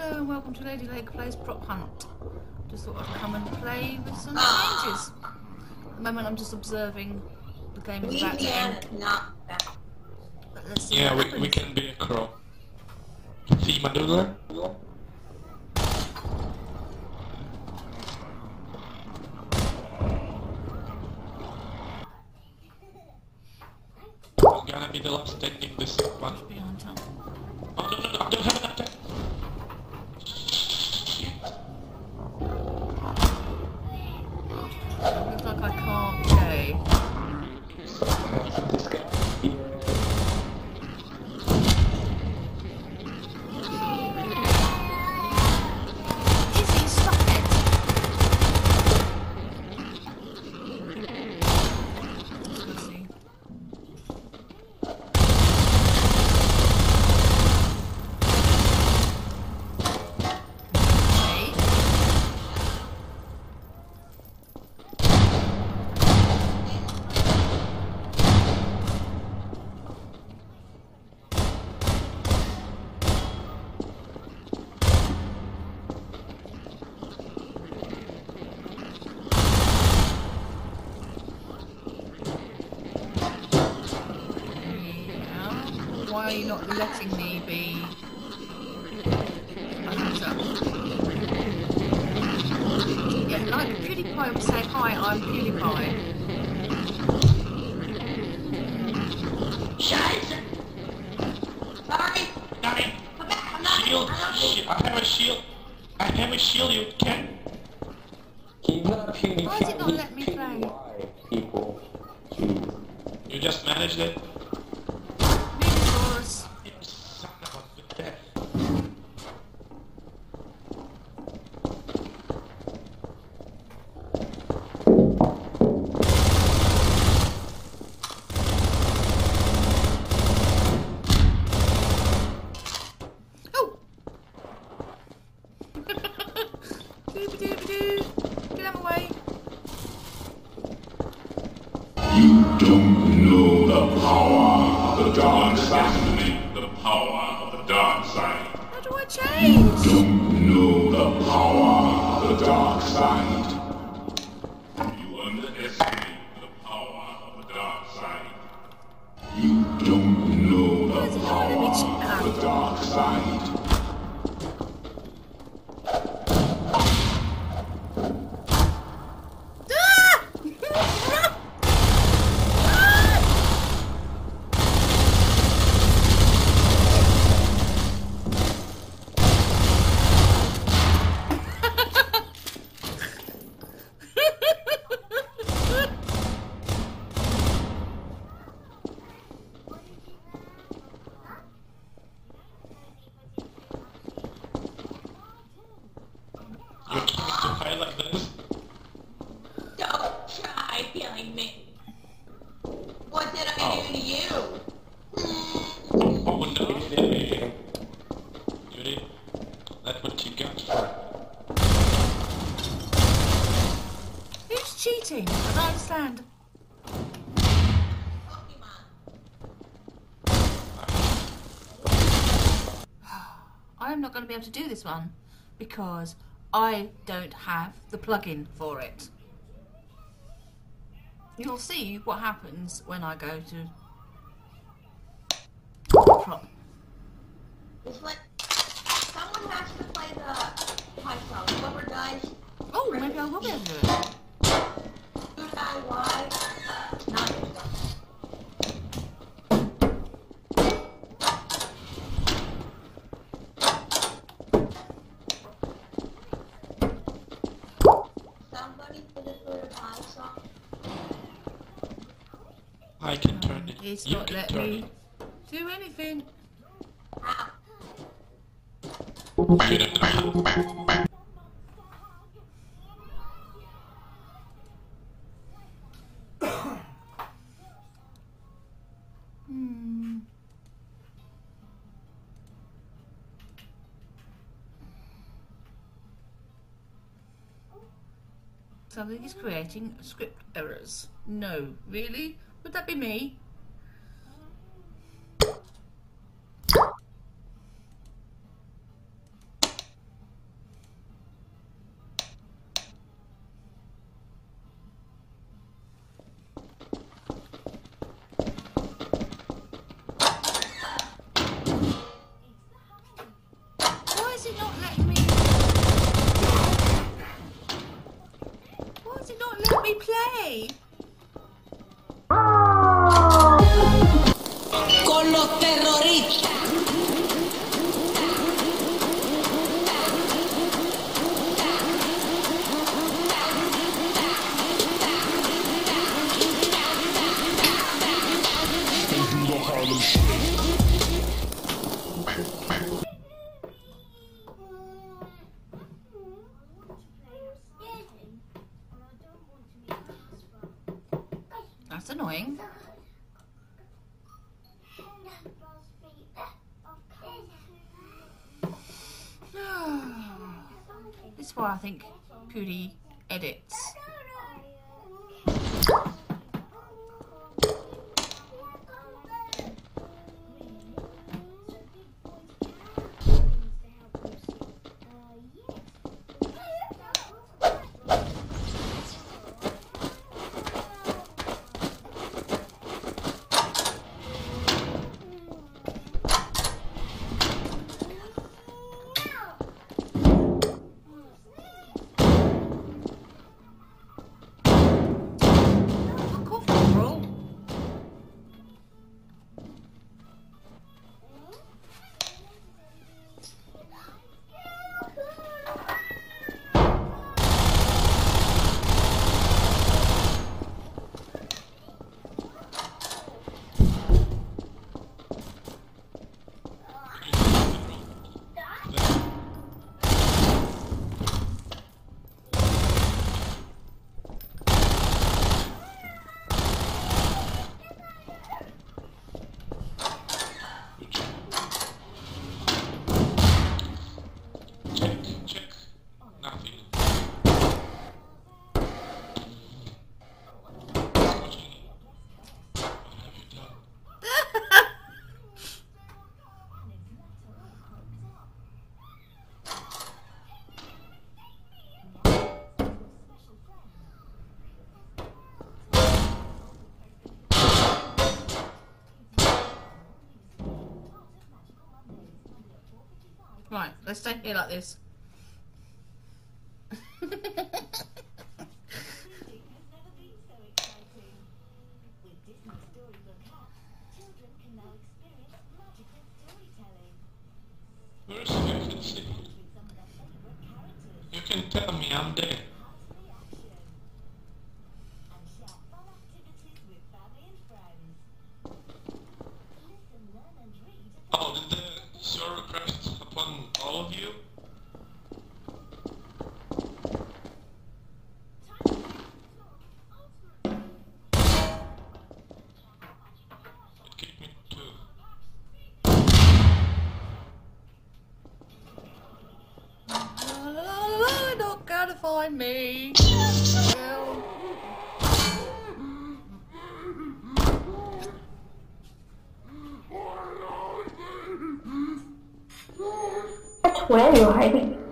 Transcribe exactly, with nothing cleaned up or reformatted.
Hello and welcome to Lady Lake Plays Prop Hunt. Just thought I'd come and play with some changes. At the moment I'm just observing the game is about to end. Not that. But let's see Yeah, what we, happens. we can be a crow. See my doodler? I'm gonna be the last standing this one. Be on top. Oh no no no, I don't have enough time! Looks like I can't play. This guy. Izzy, stop it! Let's see. Okay. Yeah. Why are you not letting me be? My hands up. Yeah, like PewDiePie would say, hi, I'm PewDiePie. Scheiße! Sorry! Nine! Come back! I'm not. Shield! I'm not. Shi- I have a shield! I have a shield, you can! He's not PewDiePie, Why does it not he's let me play? PewDiePie, people. Jeez. You just managed it? Minosaurus. You son of a bitch. Oh! Dooby-dooby-doo. Get out of my way. You don't know the power of the dark side. The power of the dark side. How do I change? Don't know the power of the dark side. You underestimate the power of the dark side. You don't know Why is the it not letting me power ch- of the dark side. Ah! You're keeping too high like this? Don't try killing me. What did I Oh. do to you? Oh no, Judy. Judy, that's what you got for. Who's cheating? I don't understand. Pokemon. I am not going to be able to do this one because I don't have the plugin for it. You'll see what happens when I go to prop. It's like someone has to play the Python. Whoever does, Oh, maybe I will be able to do it. who die, why? Not yourself. Somebody put it through the Python. I can turn it. It's You not can letting turn me it. do anything. Ow. You don't know how. Hmm. Something is creating script errors. No, really? Would that be me? play. Con los terroristas. That's annoying. This is why I think Pooty edits. Right, let's stay here like this. Where's the vacancy? You can tell me I'm dead. Oh, did the server crash upon all of you? It kicked me too. La, la, la, la, not gonna find me. Well. Where are you hiding?